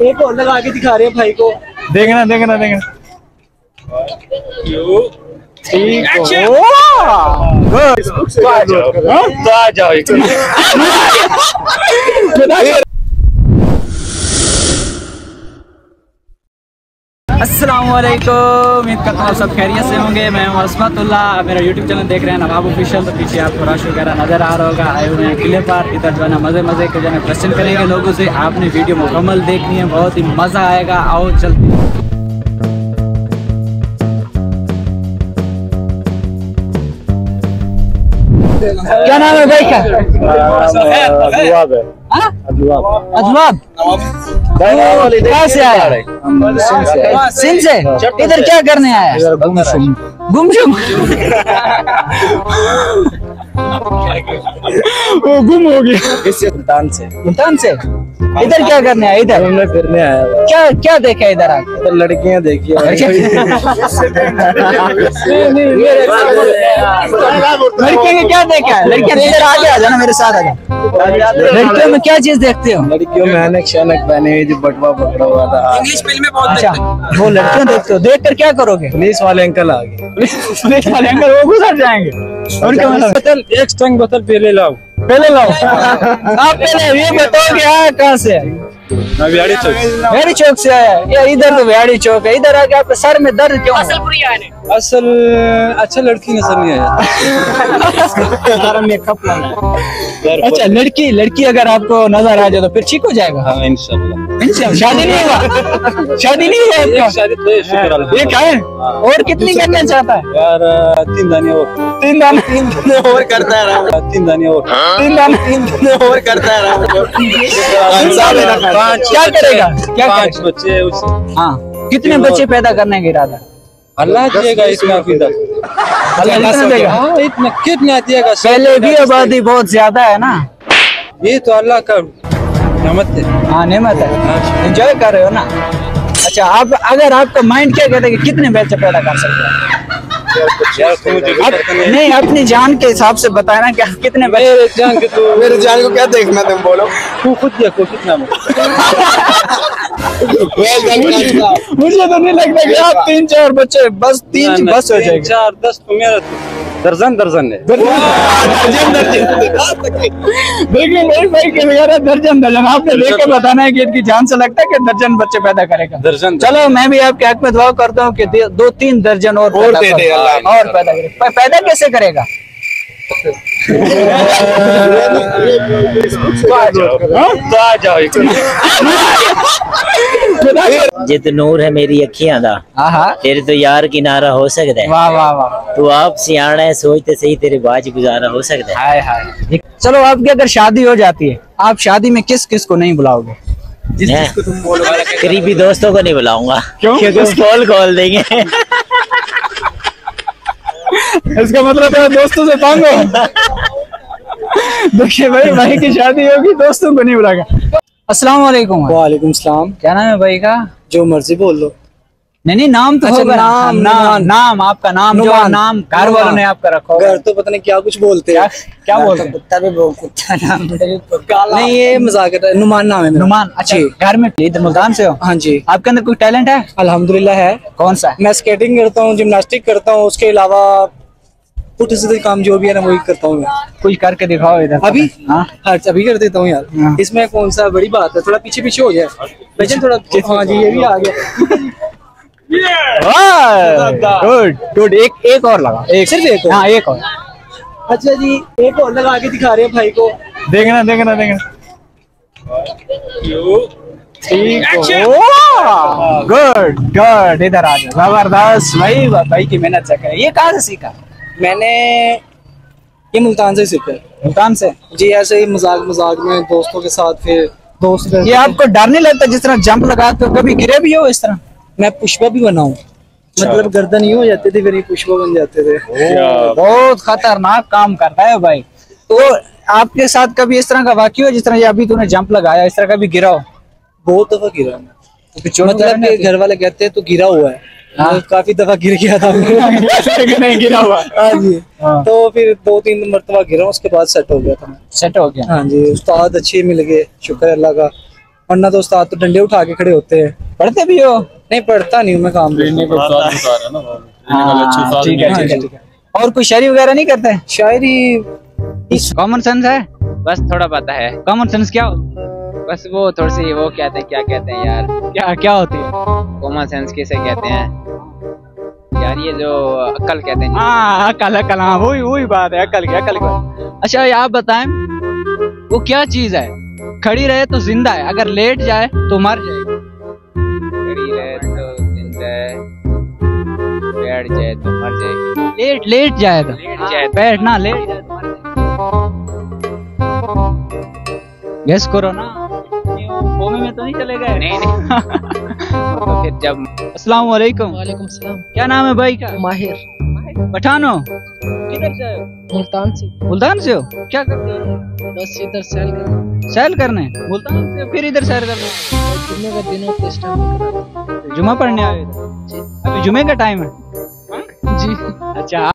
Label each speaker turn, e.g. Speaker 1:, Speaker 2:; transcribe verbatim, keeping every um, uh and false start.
Speaker 1: एक और लगा के दिखा रहे हैं भाई को।
Speaker 2: देखना देखना देखना ठीक हो। तो आ जाओ।
Speaker 1: अस्सलामुअलैकुम, उम्मीद करता हूँ सब खैरियत से होंगे। मैं हूँ अस्मतुल्लाह, मेरा यूट्यूब चैनल देख रहे हैं नवाब ऑफिशियल। तो पीछे आपको रश वगैरह नज़र आ रहा होगा। आए हुए हैं किले पर, इधर जो है ना मज़े मज़े के जो है क्वेश्चन करेंगे लोगों से। आपने वीडियो मुकम्मल देखनी है, बहुत ही मज़ा आएगा। आओ चलते। क्या नाम है भाई का?
Speaker 2: अजवाब है।
Speaker 1: अजवाब कहाँ से आया? सिंध से। इधर क्या करने आया? गुमशुम गुमशुम
Speaker 2: वो गुम हो गया।
Speaker 1: मुल्तान से। मुल्तान से इधर क्या करने आया? इधर
Speaker 2: हमने फिरने आया।
Speaker 1: क्या क्या देखा इधर आके?
Speaker 2: इधर लड़कियां देखी।
Speaker 1: लड़कियों में क्या देखा है? लड़कियां इधर आगे आ जाना, मेरे साथ आ जाओ। लड़कियों में क्या चीज देखते हो?
Speaker 2: लड़कियों में अनक शनक पहने हुई जो बटवा पकड़ा हुआ था।
Speaker 1: इंग्लिश फिल्म में बहुत। अच्छा, वो लड़कियां देखते हो। देख कर क्या करोगे?
Speaker 2: पुलिस वाले अंकल आ गए।
Speaker 1: पुलिस वाले अंकल वो गुजर जाएंगे। और क्या मतलब?
Speaker 2: बोतल एक स्ट्रंग बोतल पहले लाओ।
Speaker 1: पहले लाओ। आप पहले ये बताओ कि आया कहाँ से?
Speaker 2: बिहाड़ी चौक।
Speaker 1: बिहाड़ी चौक से आया? या इधर तो बिहाड़ी चौक है। इधर आके आपके सर में दर्द क्यों? असल पूरी आने।
Speaker 2: असल अच्छा लड़की नजर नहीं आया।
Speaker 1: सारा मेकअप लगा। अच्छा, लड़की लड़की अगर आपको नजर आ जाए तो फिर ठीक हो जाएगा।
Speaker 2: हाँ इंशाल्लाह।
Speaker 1: शादी नहीं हुआ? शादी नहीं हुआ आपका?
Speaker 2: शादी तो शुक्र अल्लाह।
Speaker 1: एक है और कितनी करना चाहता है?
Speaker 2: यार तीन दाने और।
Speaker 1: तीन दाने तीन दाने और करता है।
Speaker 2: तीन दाने और।
Speaker 1: तीन दाने तीन दाने और करता है। क्या करेगा? क्या
Speaker 2: पांच बच्चे उस।
Speaker 1: हाँ, कितने बच्चे पैदा करने का इरादा?
Speaker 2: अल्लाह देगा इतना फिदा।
Speaker 1: अल्लाह इतना देगा।
Speaker 2: हाँ इतना कितना देगा?
Speaker 1: पहले भी आबादी बहुत ज्यादा है ना।
Speaker 2: ये तो अल्लाह का नेमत है।
Speaker 1: हाँ नेमत है, एंजॉय कर रहे हो ना। अच्छा, आप अगर आपका माइंड क्या कहता है कि कितने बच्चे पैदा कर सकते हैं? आप नहीं अपनी जान के हिसाब से बताया ना कि आप कितने बच्चे।
Speaker 2: मेरे जान के तो
Speaker 3: मेरे जान को क्या देखना, तुम बोलो।
Speaker 2: तू खुद देखो कितना में।
Speaker 1: मुझे तो नहीं लगता कि आप तीन चार बच्चे बस तीन बस हो जाएंगे।
Speaker 2: चार दस तो मेरा दर्जन दर्जन है।
Speaker 1: देखिए मेरे भाई के वगैरह दर्जन दर्जन आपने देख के बताना है कि इनकी जान से लगता है कि दर्जन बच्चे पैदा करेगा।
Speaker 2: दर्जन।
Speaker 1: चलो मैं भी आपके हक में दुआ करता हूँ कि दो तीन दर्जन और
Speaker 3: और दे दे अल्लाह।
Speaker 1: और पैदा करेगा। पैदा कैसे करेगा?
Speaker 2: तो आ जाओ।
Speaker 4: जित नूर है मेरी अखियां दा, तेरे तो यार किनारा हो सकता है।
Speaker 1: वाह वाह वाह।
Speaker 4: तू आप सियाना है, सोचते सही तेरे बाज गुजारा हो सकता है।
Speaker 1: हाय हाय। चलो आपकी अगर शादी हो जाती है, आप शादी में किस किस को नहीं बुलाओगे?
Speaker 4: जिस जिसको तुम बोलोगे। करीबी दोस्तों को नहीं बुलाऊंगा।
Speaker 1: क्यों?
Speaker 4: क्योंकि कॉल कॉल देंगे।
Speaker 1: इसका मतलब है दोस्तों से तंग हो। देखिए भाई, भाई की शादी होगी, दोस्तों को नहीं बुलाएगा। अस्सलाम वालेकुम।
Speaker 2: वालेकुम सलाम।
Speaker 1: क्या नाम है भाई का?
Speaker 2: जो मर्जी बोल लो।
Speaker 1: नहीं नहीं, नाम तो
Speaker 2: अच्छा,
Speaker 1: होगा।
Speaker 2: नाम,
Speaker 1: नाम
Speaker 2: नाम
Speaker 1: नाम आपका नाम जो नाम घर वालों ने आपका रखा होगा।
Speaker 2: घर तो पता नहीं क्या कुछ बोलते हैं।
Speaker 1: क्या बोलते हैं?
Speaker 2: कुत्ता भी बोल कुत्ता नाम नहीं, ये मजाक है। नुमान नाम है मेरा।
Speaker 1: नुमान। अच्छा, घर में इधर मुल्तान से हो?
Speaker 2: हाँ जी।
Speaker 1: आपके अंदर कोई टैलेंट है?
Speaker 2: अल्हम्दुलिल्लाह है।
Speaker 1: कौन सा?
Speaker 2: मैं स्केटिंग करता हूँ, जिम्नास्टिक करता हूँ, उसके अलावा पुट्ठे सीधे काम जो भी है ना वही करता हूँ।
Speaker 1: कुछ करके दिखाओ इधर।
Speaker 2: अभी?
Speaker 1: हाँ
Speaker 2: हाँ अभी कर देता हूँ यार।
Speaker 1: हाँ।
Speaker 2: इसमें कौन सा बड़ी बात है, थोड़ा पीछे पीछे हो जाए बच्चे थोड़ा। हाँ जी, ये भी आ गया।
Speaker 1: Good good. एक एक और लगा। एक
Speaker 2: सिर्फ एक और?
Speaker 1: हाँ एक और।
Speaker 2: अच्छा जी, एक और लगा के दिखा रहे हैं भाई को।
Speaker 1: देखना देखना देखना ठीक हो। Good good. इधर आ जाओ। जबरदस्त भाई, भाई की मेहनत चेक है। ये कहाँ से सीखा?
Speaker 2: मैंने ये मुल्तान से सीखा।
Speaker 1: मुल्तान से?
Speaker 2: जी, ऐसे ही मजाक मजाक में दोस्तों के साथ। फिर दोस्त
Speaker 1: ये आपको डर नहीं लगता जिस तरह जंप लगाते हो? कभी गिरे भी हो इस तरह?
Speaker 2: मैं पुष्पा भी बना हूँ। मतलब गर्दन ही हो जाते थे, फिर पुष्पा बन जाते थे।
Speaker 1: बहुत खतरनाक काम करता है भाई। तो आपके साथ कभी इस तरह का वाकया हो जिस तरह ये अभी तूने जंप लगाया, इस तरह का भी गिरा हो?
Speaker 2: बहुत दफा गिरा मैं। मतलब कि घर वाले कहते हैं तो गिरा हुआ है। हाँ। काफी दफा गिर गया था।
Speaker 1: नहीं गिरा हुआ।
Speaker 2: हाँ जी।
Speaker 1: हाँ।
Speaker 2: तो फिर दो तीन मरतबा गिरा, उसके बाद सेट हो गया था।
Speaker 1: सेट हो गया।
Speaker 2: हाँ जी, उस्ताद अच्छे मिल गए, शुक्र अल्लाह का। वरना तो उस्ताद तो डंडे उठा के खड़े होते हैं।
Speaker 1: पढ़ते भी हो?
Speaker 2: नहीं पढ़ता नहीं हूँ मैं, काम
Speaker 1: हाँ, ठीक है ठीक है ठीक है। और कोई शायरी वगैरह नहीं करते?
Speaker 2: शायरी
Speaker 1: कॉमन सेंस है?
Speaker 5: बस थोड़ा पता है।
Speaker 1: कॉमन सेंस क्या हो?
Speaker 5: बस वो थोड़ी सी वो कहते हैं, क्या कहते हैं यार,
Speaker 1: क्या क्या होती है?
Speaker 5: कॉमन सेंस किसे कहते हैं यार, ये जो अक्ल कहते हैं।
Speaker 1: हाँ अकल अकल, हाँ वही वही बात है, अकल की अकल की। अच्छा ये आप बताएं, वो क्या चीज है खड़ी रहे तो जिंदा है, अगर लेट जाए तो मर जाएगी?
Speaker 5: खड़ी रहे तो जिंदा है, बैठ जाए तो मर जाएगी।
Speaker 1: लेट लेट जाए तो
Speaker 5: लेट जाए
Speaker 1: बैठना, लेट जाए तो मर जाएगी। गेस करो ना, कोमे में तो नहीं चले गए?
Speaker 5: नहीं नहीं तो फिर जब।
Speaker 1: अस्सलाम वालेकुम।
Speaker 6: वालेकुम सलाम।
Speaker 1: क्या नाम है भाई का?
Speaker 6: माहिर।
Speaker 1: पठानो? किधर से हो?
Speaker 6: मुल्तान से।
Speaker 1: मुल्तान से हो? क्या करते हो?
Speaker 6: बस इधर सैल करने।
Speaker 1: सैल करने मुल्तान से, फिर इधर सैर करने?
Speaker 6: जुम्मे का दिन होता है इस टाइम।
Speaker 1: जुमा पढ़ने आए थे? अभी जुमे का टाइम है?
Speaker 6: जी।
Speaker 1: अच्छा।